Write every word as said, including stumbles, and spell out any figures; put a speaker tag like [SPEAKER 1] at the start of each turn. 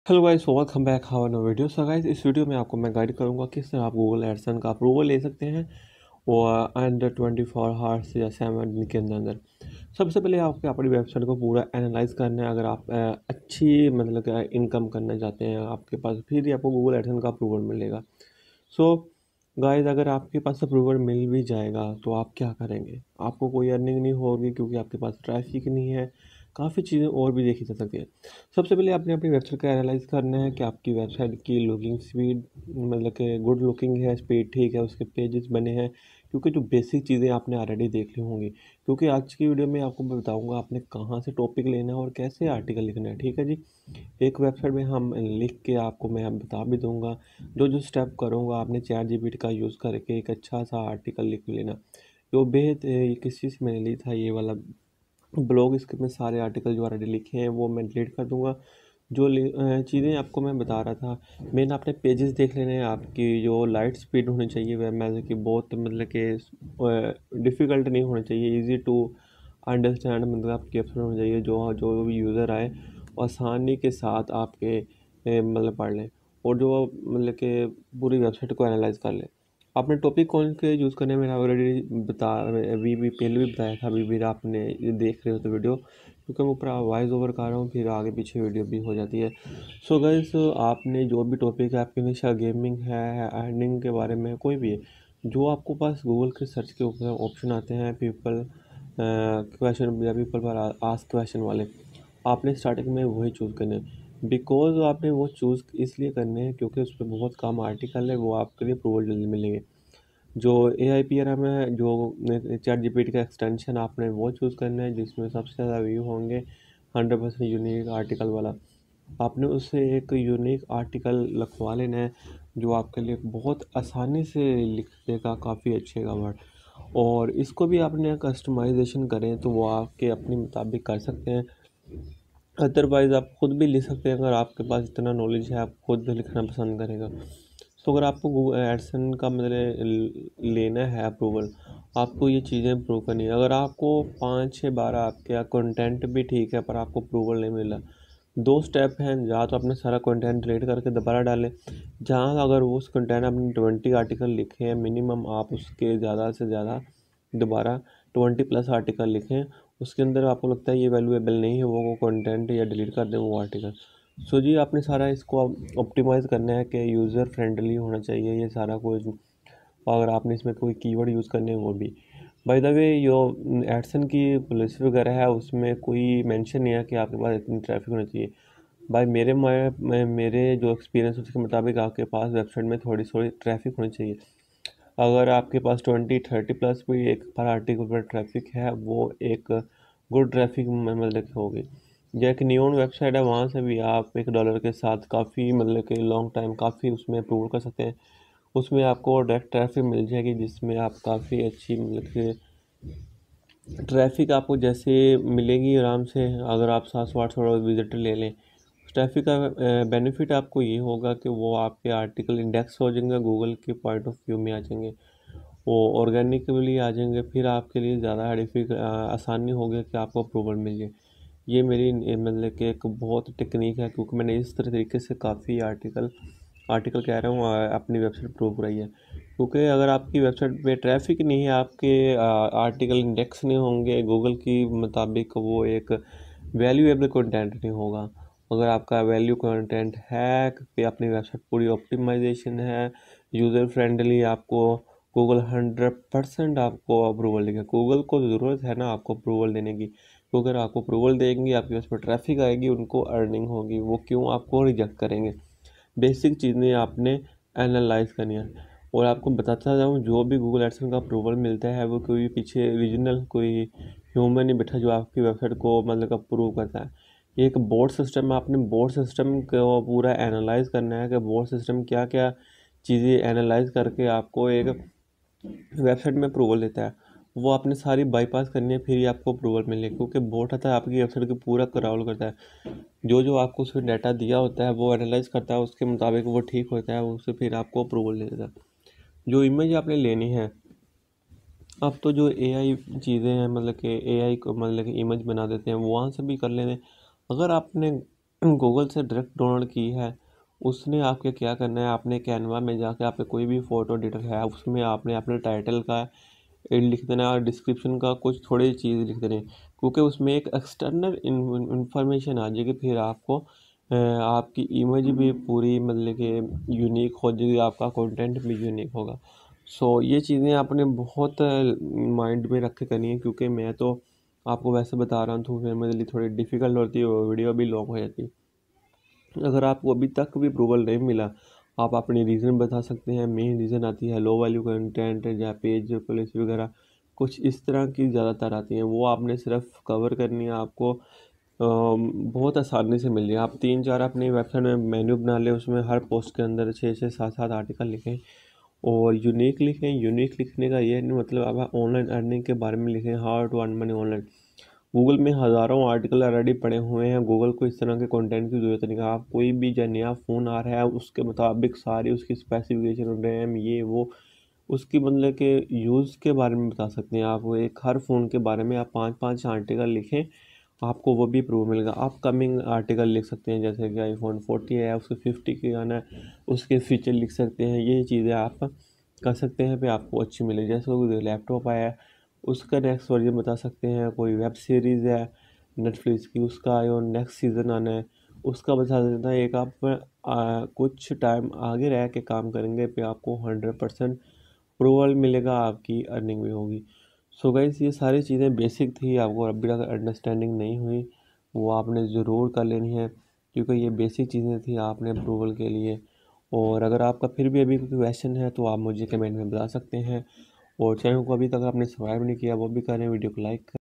[SPEAKER 1] Hello guys, welcome back how no video. So guys, इस video में आपको मैं गाइड करूंगा किस तरह आप गूगल एडसन का अप्रूवल ले सकते हैं और अंडर ट्वेंटी फोर हावर्स या सेवन दिन के अंदर अंदर। सबसे पहले आपको अपनी वेबसाइट को पूरा एनालाइज करना है। अगर आप अ, अच्छी मतलब इनकम करना चाहते हैं आपके पास, फिर ही आपको गूगल एडसन का अप्रूवल मिलेगा। सो गाइस, अगर आपके पास अप्रूवल मिल भी जाएगा तो आप क्या करेंगे? आपको कोई अर्निंग नहीं होगी क्योंकि आपके पास ट्रैफिक नहीं है। काफ़ी चीज़ें और भी देखी जा सकती है। सबसे पहले आपने अपनी वेबसाइट का एनालाइज करना है कि आपकी वेबसाइट की लुकिंग स्पीड मतलब कि गुड लुकिंग है, स्पीड ठीक है, उसके पेजेस बने हैं। क्योंकि जो बेसिक चीज़ें आपने ऑलरेडी देख ली होंगी, क्योंकि आज की वीडियो में आपको मैं बताऊंगा आपने कहाँ से टॉपिक लेना है और कैसे आर्टिकल लिखना है। ठीक है जी। एक वेबसाइट में हम लिख के आपको मैं बता भी दूंगा। जो जो स्टेप करूंगा आपने चैट जीपीटी का यूज़ करके एक अच्छा सा आर्टिकल लिख लेना। जो बेहद ये किस चीज़ से मैंने ली था ये वाला ब्लॉग, इसके में सारे आर्टिकल जो ऑलरेडी लिखे हैं वो मैं डिलीट कर दूंगा। जो चीज़ें आपको मैं बता रहा था, मेन आपने पेजेस देख लेने हैं। आपकी जो लाइट स्पीड होनी चाहिए वेब में कि बहुत मतलब कि डिफ़िकल्ट नहीं होना चाहिए, इजी टू अंडरस्टैंड मतलब आपकी वेबसाइट होनी चाहिए जो जो भी यूज़र आए आसानी के साथ आपके ए, मतलब पढ़ लें और जो मतलब कि पूरी वेबसाइट को एनालाइज कर लें। आपने टॉपिक कौन से यूज़ करने में मैंने ऑलरेडी बता अभी भी पहले भी बताया था। अभी भी आपने ये देख रहे हो तो वीडियो, क्योंकि मैं ऊपर वॉइस ओवर कर रहा हूँ फिर आगे पीछे वीडियो भी हो जाती है। सो गाइस, आपने जो भी टॉपिक है आपके हमेशा गेमिंग है, अर्निंग के बारे में कोई भी है, जो आपको पास गूगल के सर्च के ऊपर ऑप्शन आते हैं पीपल क्वेश्चन या पीपल पर आस्क क्वेश्चन वाले, आपने स्टार्टिंग में वही चूज़ करने हैं। बिकॉज आपने वो चूज़ इसलिए करने हैं क्योंकि उस पर बहुत कम आर्टिकल है, वो आपके लिए अप्रूवल जल्दी मिलेंगे। जो A I P R M है, जो चैट जी पी टी का एक्सटेंशन, आपने वो चूज़ करना है जिसमें सबसे ज़्यादा व्यू होंगे, हंड्रेड परसेंट यूनिक आर्टिकल वाला। आपने उससे एक यूनिक आर्टिकल लिखवा लेना है जो आपके लिए बहुत आसानी से लिख देगा, काफ़ी अच्छे का वर्ड। और इसको भी आपने कस्टमाइजेशन करें तो वो आपके अपने मुताबिक कर सकते हैं। अदरवाइज़ आप खुद भी लिख सकते हैं, अगर आपके पास इतना नॉलेज है आप खुद लिखना पसंद करेगा। तो अगर आपको गूगल एडसन का मतलब लेना है अप्रूवल, आपको ये चीज़ें अप्रूव करनी है। अगर आपको पाँच छः बारह आपके कंटेंट भी ठीक है पर आपको अप्रूवल नहीं मिला, दो स्टेप हैं। या तो आपने सारा कंटेंट डिलीट करके दोबारा डालें, जहाँ अगर वो उस कंटेंट आपने ट्वेंटी आर्टिकल लिखे हैं मिनिमम, आप उसके ज़्यादा से ज़्यादा दोबारा ट्वेंटी प्लस आर्टिकल लिखें। उसके अंदर आपको लगता है ये वैल्यूएबल नहीं है वो कंटेंट, या डिलीट कर दें वो आर्टिकल। सो जी, आपने सारा इसको ऑप्टिमाइज़ करना है कि यूज़र फ्रेंडली होना चाहिए ये सारा कुछ। और अगर आपने इसमें कोई कीवर्ड यूज़ करने हैं वो भी। बाय द वे, जो एडसन की पॉलिसी वगैरह है उसमें कोई मेंशन नहीं है कि आपके पास इतनी ट्रैफिक होनी चाहिए। भाई मेरे मैं मेरे जो एक्सपीरियंस उसके मुताबिक आपके पास वेबसाइट में थोड़ी थोड़ी ट्रैफिक होनी चाहिए। अगर आपके पास ट्वेंटी थर्टी प्लस भी एक पर आर्टिकल पर ट्रैफिक है, वो एक गुड ट्रैफिक मतलब की होगी। जो एक न्यून वेबसाइट है वहाँ से भी आप एक डॉलर के साथ काफ़ी मतलब कि लॉन्ग टाइम काफ़ी उसमें अप्रूव कर सकते हैं। उसमें आपको डायरेक्ट ट्रैफिक मिल जाएगी जिसमें आप काफ़ी अच्छी मतलब कि ट्रैफिक आपको जैसे मिलेगी आराम से। अगर आप सात सौ आठ सौ विजिटर ले लें, ट्रैफिक का बेनिफिट आपको ये होगा कि वो आपके आर्टिकल इंडेक्स हो जाएंगे, गूगल के पॉइंट ऑफ व्यू में आ जाएंगे, वो ऑर्गेनिकली आ जाएंगे। फिर आपके लिए ज़्यादा डिफिक आसानी होगी कि आपको अप्रूवल मिल जाए। ये मेरी मतलब कि एक बहुत टेक्निक है, क्योंकि मैंने इस तरह तरीके से काफ़ी आर्टिकल आर्टिकल कह रहा हूँ अपनी वेबसाइट प्रूव कराई है। क्योंकि अगर आपकी वेबसाइट पे ट्रैफिक नहीं है, आपके आर्टिकल इंडेक्स नहीं होंगे गूगल की मुताबिक, वो एक वैल्यूएबल कंटेंट नहीं होगा। अगर आपका वैल्यू कंटेंट है कि अपनी वेबसाइट पूरी ऑप्टिमाइजेशन है, यूज़र फ्रेंडली, आपको गूगल हंड्रेड परसेंट आपको अप्रूवल देगा। गूगल को ज़रूरत है ना आपको अप्रूवल देने की, तो अगर आपको अप्रूवल देंगी आपके पास पर ट्रैफिक आएगी, उनको अर्निंग होगी, वो क्यों आपको रिजेक्ट करेंगे। बेसिक चीज़ें आपने एनालाइज करनी है। और आपको बताता जाऊँ, जो भी गूगल एडसन का अप्रूवल मिलता है वो कोई पीछे रीजनल कोई ह्यूमन नहीं बैठा जो आपकी वेबसाइट को मतलब अप्रूव करता है। ये एक बोर्ड सिस्टम है, आपने बोर्ड सिस्टम को पूरा एनालाइज करना है कि बोर्ड सिस्टम क्या क्या चीज़ें एनालाइज करके आपको एक वेबसाइट में अप्रूवल देता है। वो आपने सारी बाईपास करनी है फिर ही आपको अप्रूवल मिलेगा, क्योंकि बोर्ड आता है आपकी वेबसाइट को पूरा क्रॉल करता है। जो जो आपको उसमें डाटा दिया होता है वो एनालाइज करता है, उसके मुताबिक वो ठीक होता है, उससे फिर आपको अप्रूवल दे देता है। जो इमेज आपने लेनी है, अब तो जो ए आई चीज़ें हैं मतलब कि ए आई को मतलब कि इमेज बना देते हैं, वहाँ से भी कर लेते हैं। अगर आपने गूगल से डायरेक्ट डाउनलोड की है, उसने आपके क्या करना है, आपने कैनवा में जाके आपके कोई भी फ़ोटो एडिटर है उसमें आपने अपने टाइटल का लिख देना है और डिस्क्रिप्शन का कुछ थोड़ी चीज़ लिख देनी है, क्योंकि उसमें एक एक्सटर्नल इंफॉर्मेशन आ जाएगी। फिर आपको अ, आपकी इमेज भी पूरी मतलब कि यूनिक हो जाएगी, आपका कंटेंट भी यूनिक होगा। सो ये चीज़ें आपने बहुत माइंड में रख के करनी है, क्योंकि मैं तो आपको वैसे बता रहा हूँ तो फिर मेरे लिए थोड़ी डिफ़िकल्ट होती है और वीडियो भी लॉन्ग हो जाती है। अगर आपको अभी तक भी अप्रूवल नहीं मिला, आप अपनी रीज़न बता सकते हैं। मेन रीज़न आती है लो वैल्यू कंटेंट या पेज पॉलिसी वगैरह, कुछ इस तरह की ज़्यादातर आती हैं। वो आपने सिर्फ कवर करनी है, आपको अम, बहुत आसानी से मिल जाए। आप तीन चार अपनी वेबसाइट में मेन्यू बना लें, उसमें हर पोस्ट के अंदर छः छः सात सात आर्टिकल लिखें और यूनिक लिखें। यूनिक लिखने का ये नहीं मतलब आप ऑनलाइन अर्निंग के बारे में लिखें, how to earn money online. Google में हज़ारों आर्टिकल ऑलरेडी पड़े हुए हैं। गूगल को इस तरह के कंटेंट की ज़रूरत नहीं है। आप कोई भी जो नया फ़ोन आ रहा है उसके मुताबिक सारी उसकी स्पेसिफिकेशन, रैम, ये वो उसकी मतलब के यूज़ के बारे में बता सकते हैं। आप एक हर फ़ोन के बारे में आप पाँच पाँच आर्टिकल लिखें, आपको वो भी प्रूव मिलेगा। आप कमिंग आर्टिकल लिख सकते हैं, जैसे कि आईफोन फोर्टी है उसके फिफ्टी के आना है, उसके फीचर लिख सकते हैं। ये चीज़ें आप कर सकते हैं, फिर आपको अच्छी मिलेगी। जैसे कोई लैपटॉप आया है उसका नेक्स्ट वर्जन बता सकते हैं। कोई वेब सीरीज़ है नेटफ्लिक्स की, उसका और नेक्स्ट सीज़न आना है उसका बता देता है। एक आप आ, कुछ टाइम आगे रह के काम करेंगे पे आपको हंड्रेड परसेंट अप्रूवल मिलेगा, आपकी अर्निंग भी होगी। सो गाइस ये सारी चीज़ें बेसिक थी, आपको अभी तक अंडरस्टैंडिंग नहीं हुई वो आपने ज़रूर कर लेनी है, क्योंकि ये बेसिक चीज़ें थी आपने अप्रूवल के लिए। और अगर आपका फिर भी अभी कोई क्वेश्चन है तो आप मुझे कमेंट में बता सकते हैं। और चैनल को अभी तक आपने सब्सक्राइब नहीं किया वो भी करें, वीडियो को लाइक करें।